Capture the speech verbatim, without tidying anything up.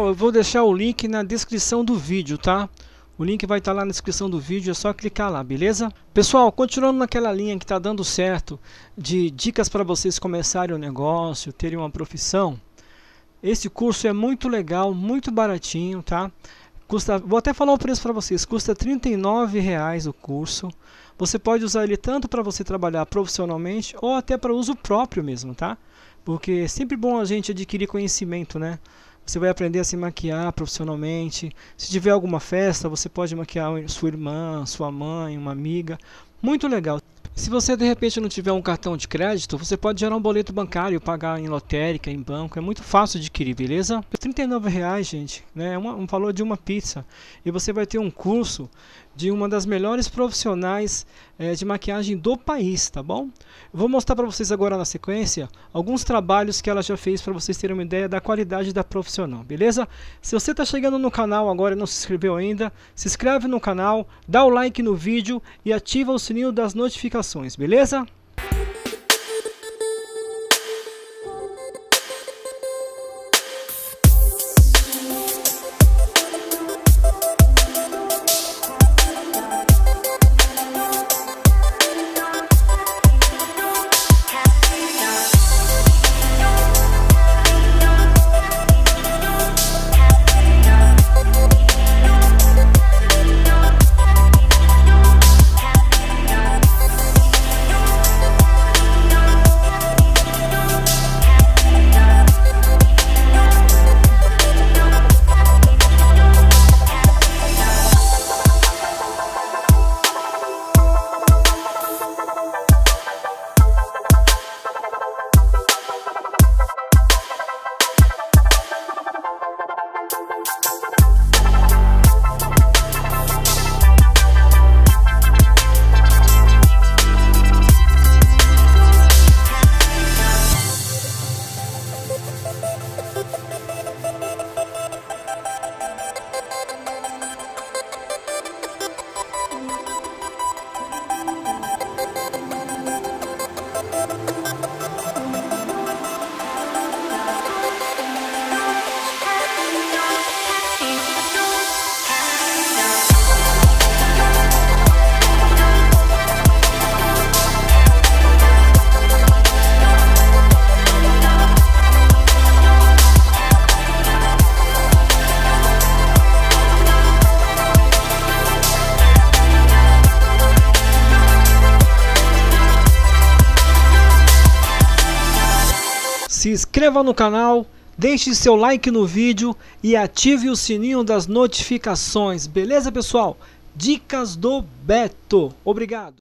Pessoal, eu vou deixar o link na descrição do vídeo, tá? O link vai estar lá na descrição do vídeo, é só clicar lá, beleza? Pessoal, continuando naquela linha que está dando certo de dicas para vocês começarem o negócio, terem uma profissão. Esse curso é muito legal, muito baratinho, tá? Custa, vou até falar o preço para vocês, custa trinta e nove reais o curso. Você pode usar ele tanto para você trabalhar profissionalmente ou até para uso próprio mesmo, tá? Porque é sempre bom a gente adquirir conhecimento, né? Você vai aprender a se maquiar profissionalmente. Se tiver alguma festa, você pode maquiar sua irmã, sua mãe, uma amiga. Muito legal. Se você de repente não tiver um cartão de crédito, você pode gerar um boleto bancário, pagar em lotérica, em banco. É muito fácil de adquirir, beleza? trinta e nove reais, gente, né? É uma, um valor de uma pizza. E você vai ter um curso de uma das melhores profissionais é, de maquiagem do país, tá bom? Eu vou mostrar para vocês agora na sequência alguns trabalhos que ela já fez para vocês terem uma ideia da qualidade da profissional, beleza? Se você está chegando no canal agora e não se inscreveu ainda, se inscreve no canal, dá o like no vídeo e ativa o sininho das notificações, beleza? Se inscreva no canal, deixe seu like no vídeo e ative o sininho das notificações, beleza pessoal? Dicas do Beto. Obrigado!